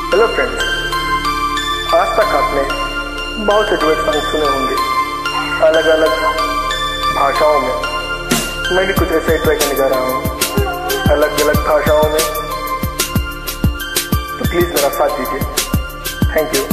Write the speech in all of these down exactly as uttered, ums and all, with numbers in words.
Hello friends, आज तक आपने बहुत से डुएट सॉन्ग सुने होंगे अलग अलग भाषाओं में। मैं भी कुछ ऐसे ट्राई करने जा रहा हूँ अलग अलग भाषाओं में, तो प्लीज़ मेरा साथ दीजिए। Thank you.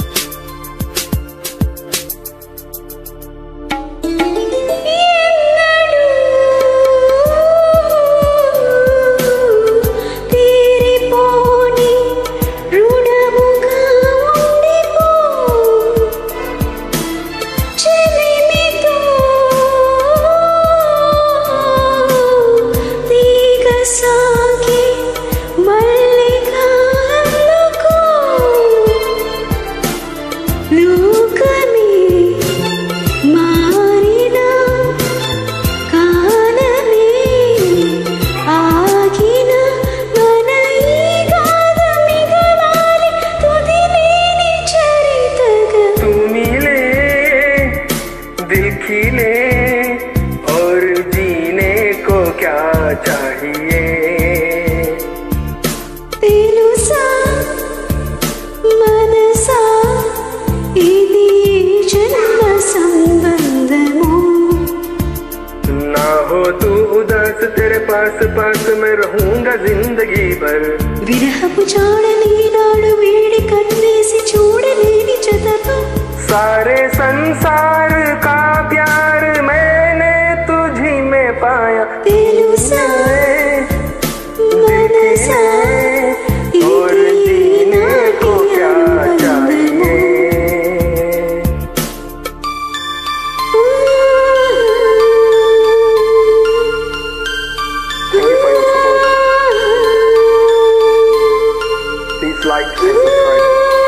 खिले और जीने को क्या चाहिए, तेनुसा मनसा इदी जन्म संबंधमो। ना हो तू उदास, तेरे पास पास मैं रहूंगा जिंदगी भर। विरहपु चाड़नी नाडु वेड़ी कन्नेसी चूडलेनी जततो। सारे संसार का प्यार मैंने तुझी में पाया। तेनुसा मनसा और जीने को क्या चाहिए। Please like and subscribe.